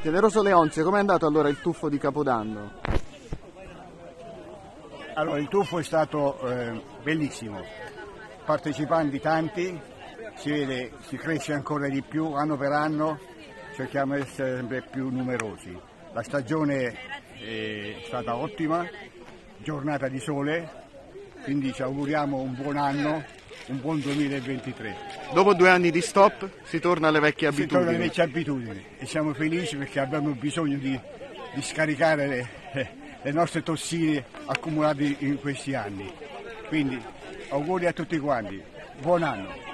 Generoso Leonzio, com'è andato allora il tuffo di Capodanno? Allora, il tuffo è stato bellissimo, partecipanti tanti, si vede, si cresce ancora di più, anno per anno cerchiamo di essere sempre più numerosi. La stagione è stata ottima, giornata di sole, quindi ci auguriamo un buon anno, un buon 2023. Dopo 2 anni di stop si torna alle vecchie abitudini. Si torna alle vecchie abitudini e siamo felici perché abbiamo bisogno di scaricare le nostre tossine accumulate in questi anni. Quindi auguri a tutti quanti, buon anno!